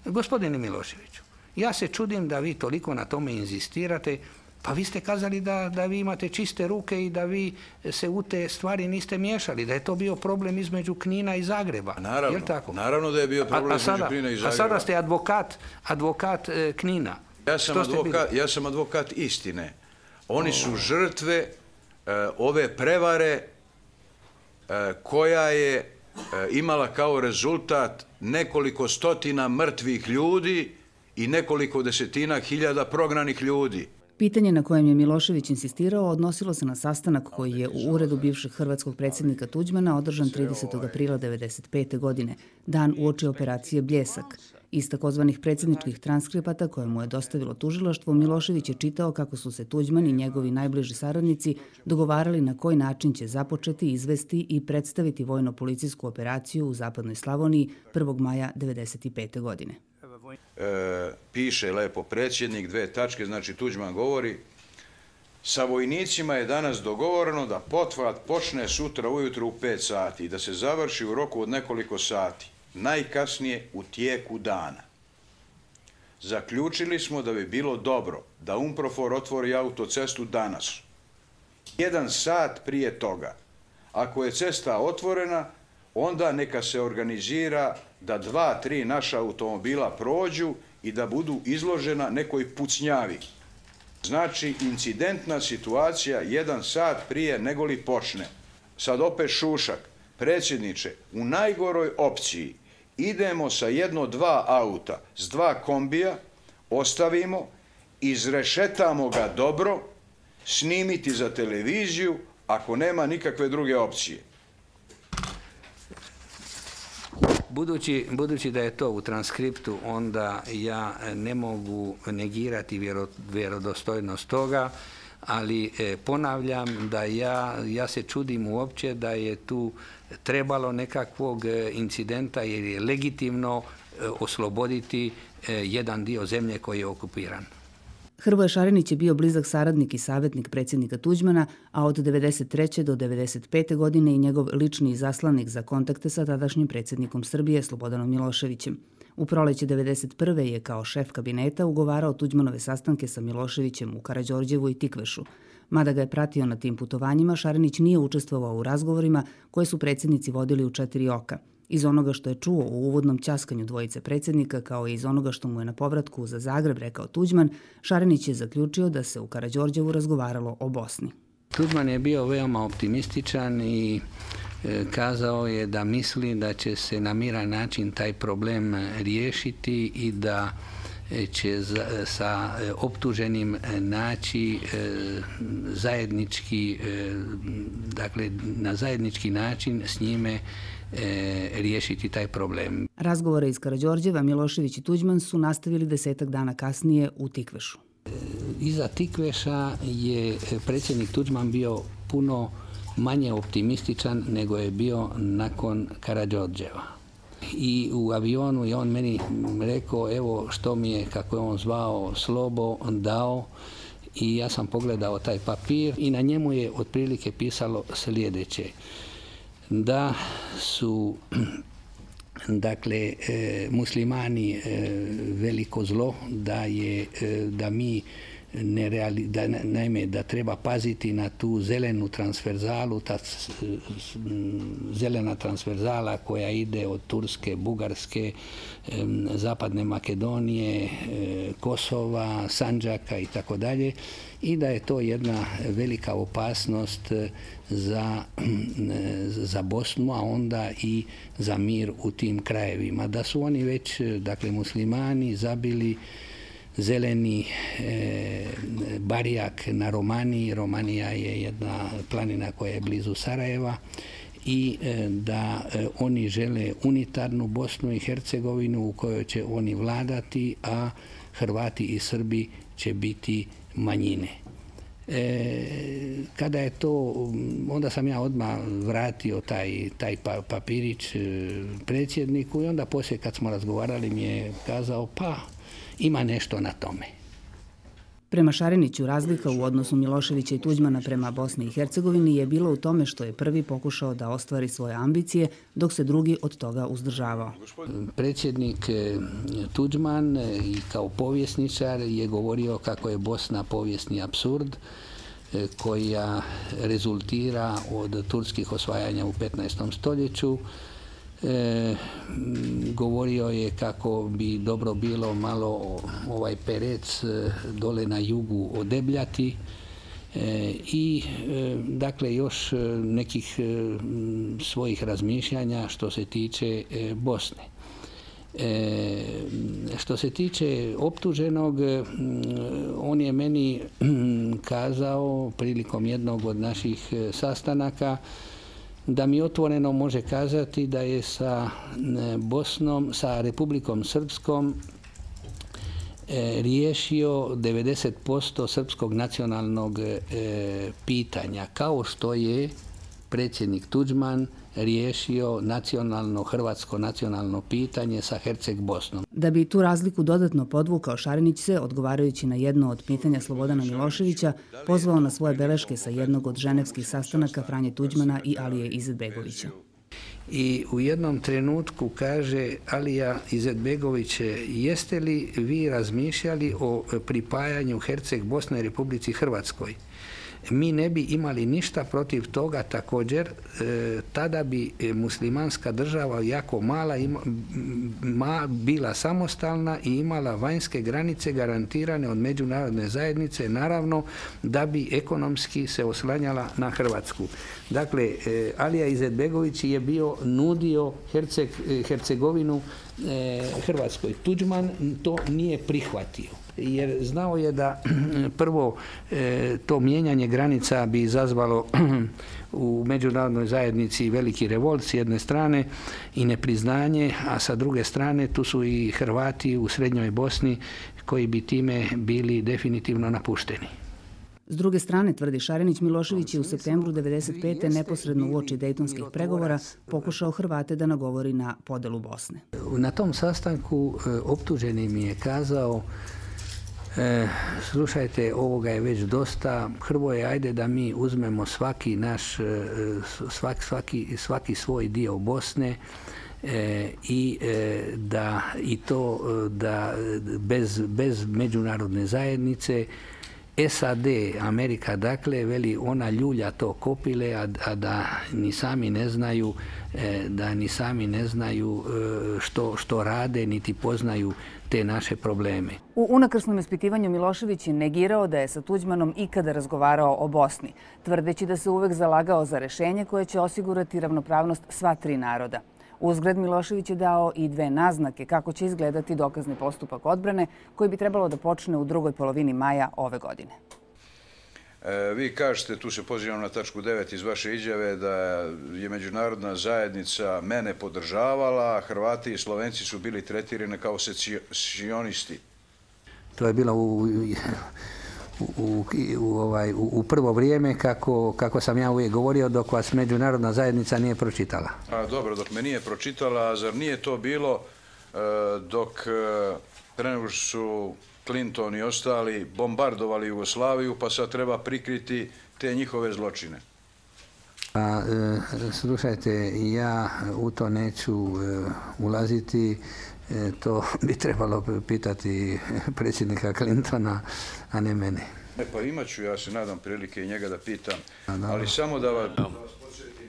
Gospodine Miloševiću, ja se čudim da vi toliko na tome inzistirate. Pa vi ste kazali da vi imate čiste ruke i da vi se u te stvari niste miješali, da je to bio problem između Knina i Zagreba. Naravno da je bio problem između Knina i Zagreba. A sada ste advokat Knina. Ja sam advokat istine. Oni su žrtve ove prevare koja je imala kao rezultat nekoliko stotina mrtvih ljudi i nekoliko desetina hiljada prognanih ljudi. Pitanje na kojem je Milošević insistirao odnosilo se na sastanak koji je u uredu bivšeg hrvatskog predsjednika Tuđmana održan 30. aprila 1995. godine, dan uoči operacije Bljesak. Iz takozvanih predsjedničkih transkripata koje mu je dostavilo tužilaštvo, Milošević je čitao kako su se Tuđman i njegovi najbliži saradnici dogovarali na koji način će započeti, izvesti i predstaviti vojno-policijsku operaciju u zapadnoj Slavoniji 1. maja 1995. godine. Piše lepo predsjednik, 2 tačke, znači Tuđman govori: sa vojnicima je danas dogovoreno da pothvat počne sutra ujutro u 5 sati i da se završi u roku od nekoliko sati, najkasnije u tijeku dana. Zaključili smo da bi bilo dobro da UNPROFOR otvori autocestu danas, 1 sat prije toga. Ako je cesta otvorena, onda neka se organizira da 2-3 naša automobila prođu i da budu izložena nekoj pucnjavi. Znači, incidentna situacija 1 sat prije nego li počne. Sad opet Šušak: predsjedniče, u najgoroj opciji idemo sa 1-2 auta s 2 kombija, ostavimo, izrešetamo ga dobro, snimiti za televiziju ako nema nikakve druge opcije. Budući da je to u transkriptu, onda ja ne mogu negirati vjerodostojnost toga, ali ponavljam da ja se čudim uopće da je tu trebalo nekakvog incidenta jer je legitimno osloboditi jedan dio zemlje koji je okupiran. Hrvoje Šarinić je bio blizak saradnik i savjetnik predsjednika Tuđmana, a od 1993. do 1995. godine i njegov lični izaslanik za kontakte sa tadašnjim predsjednikom Srbije Slobodanom Miloševićem. U proleće 1991. je kao šef kabineta ugovarao Tuđmanove sastanke sa Miloševićem u Karađorđevu i Tikvešu. Mada ga je pratio na tim putovanjima, Šarinić nije učestvovao u razgovorima koje su predsjednici vodili u 4 oka. Iz onoga što je čuo u uvodnom ćaskanju dvojice predsjednika, kao i iz onoga što mu je na povratku za Zagreb rekao Tuđman, Šarinić je zaključio da se u Karađorđevu razgovaralo o Bosni. Tuđman je bio veoma optimističan i kazao je da misli da će se na miran način taj problem riješiti i da će sa optuženim naći zajednički, dakle na zajednički način s njime riješiti taj problem. Razgovore iz Karađorđeva Milošević i Tuđman su nastavili 10 dana kasnije u Tikvešu. Iza Tikveša je predsjednik Tuđman bio puno manje optimističan nego je bio nakon Karađorđeva. I u avionu je on meni rekao, evo što mi je, kako je on zvao, Slobo dao, i ja sam pogledao taj papir i na njemu je otprilike pisalo sljedeće: da su dakle muslimani veliko zlo, da mi naime da treba paziti na tu zelenu transverzalu, ta zelena transverzala koja ide od Turske, Bugarske, Zapadne Makedonije, Kosova, Sandžaka i tako dalje, i da je to jedna velika opasnost za Bosnu, a onda i za mir u tim krajevima. Da su oni već, dakle muslimani, zabili zeleni barjak na Romaniji. Romanija je jedna planina koja je blizu Sarajeva, i da oni žele unitarnu Bosnu i Hercegovinu u kojoj će oni vladati, a Hrvati i Srbi će biti manjine. Kada je to, onda sam ja odmah vratio taj papirić predsjedniku, i onda poslije kad smo razgovarali mi je kazao, pa ima nešto na tome. Prema Šariniću, razlika u odnosu Miloševića i Tuđmana prema Bosni i Hercegovini je bila u tome što je prvi pokušao da ostvari svoje ambicije, dok se drugi od toga uzdržavao. Predsjednik Tuđman i kao povjesničar je govorio kako je Bosna povijesni apsurd koja rezultira od turskih osvajanja u 15. stoljeću. Govorio je kako bi dobro bilo malo ovaj perec dole na jugu odebljati i dakle još nekih svojih razmišljanja što se tiče Bosne. Što se tiče optuženog, on je meni kazao prilikom jednog od naših sastanaka da mi otvoreno može kazati da je sa Bosnom, sa Republikom Srpskom riješio 90% srpskog nacionalnog pitanja, kao što je predsjednik Tuđman riješio hrvatsko nacionalno pitanje sa Herceg-Bosnom. Da bi tu razliku dodatno podvukao, Šarinić se, odgovarajući na jedno od pitanja Slobodana Miloševića, pozvao na svoje beleške sa jednog od ženevskih sastanaka Franje Tuđmana i Alije Izetbegovića. I u jednom trenutku kaže Alija Izetbegović, jeste li vi razmišljali o pripajanju Herceg-Bosne Republici Hrvatskoj? Mi ne bi imali ništa protiv toga također, tada bi muslimanska država jako mala bila samostalna i imala vanjske granice garantirane od međunarodne zajednice, naravno da bi ekonomski se oslanjala na Hrvatsku. Dakle, Alija Izetbegović je nudio Hercegovinu Hrvatskoj. Tuđman to nije prihvatio, jer znao je da prvo to mijenjanje granica bi izazvalo u međunarodnoj zajednici veliki revolt s jedne strane i nepriznanje, a sa druge strane tu su i Hrvati u Srednjoj Bosni koji bi time bili definitivno napušteni. S druge strane, tvrdi Šarinić, Milošević je u septembru 1995. neposredno uoči dejtonskih pregovora pokušao Hrvate da nagovori na podelu Bosne. Na tom sastanku optuženi mi je kazao: slušajte, ovoga je već dosta, Hrvoje, ajde da mi uzmemo svaki svoj dio Bosne i da bez međunarodne zajednice. SAD, Amerika, dakle, veli, ona ljulja to kopile, a da ni sami ne znaju što rade, niti poznaju te naše probleme. U unakrsnom ispitivanju Milošević je negirao da je sa Tuđmanom ikada razgovarao o Bosni, tvrdeći da se uvek zalagao za rešenje koje će osigurati ravnopravnost sva tri naroda. Uzgred, Milošević je dao i dve naznake kako će izgledati dokazni postupak odbrane koji bi trebalo da počne u drugoj polovini maja ove godine. Vi kažete, tu se pozivam na tačku 9 iz vaše izjave, da je međunarodna zajednica mene podržavala, a Hrvati i Slovenci su bili tretirani kao secesionisti. To je bilo u prvo vrijeme, kako sam ja uvijek govorio, dok vas međunarodna zajednica nije pročitala. Dobro, dok me nije pročitala, a zar nije to bilo dok pre nego su Clinton i ostali bombardovali Jugoslaviju, pa sad treba prikriti te njihove zločine? Slušajte, ja u to neću ulaziti. To bi trebalo pitati predsjednika Clintona, a ne mene. Pa imat ću, ja se nadam, prilike i njega da pitam, ali samo da vas podsjetim.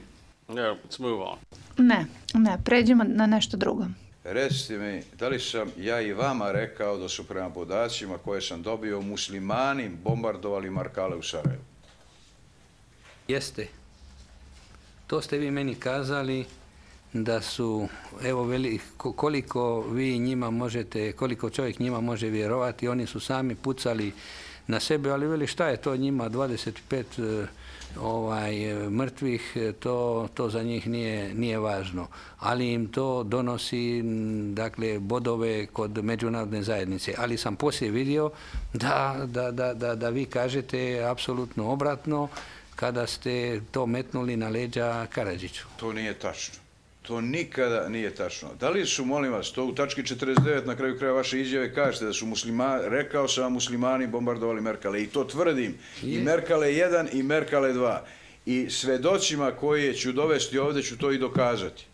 Ne, pređemo na nešto drugo. Recite mi, da li sam ja i vama rekao da su prema podacima koje sam dobio muslimani bombardovali Markale u Sarajevu? Jeste. To ste vi meni kazali da su, evo, koliko vi njima možete, koliko čovjek njima može vjerovati, oni su sami pucali na sebe, ali veli, šta je to njima 25 mrtvih, to za njih nije važno. Ali im to donosi, dakle, bodove kod međunarodne zajednice. Ali sam poslije vidio da vi kažete apsolutno obratno kada ste to metnuli na leđa Karadžiću. To nije tačno. To nikada nije tačno. Da li su, molim vas, to u tački 49 na kraju kraja vaše izjave kažete da su muslimani, rekao sam vam, muslimani bombardovali Merkale i to tvrdim. I Merkale 1 i Merkale 2. I svedočima koje ću dovesti ovdje ću to i dokazati.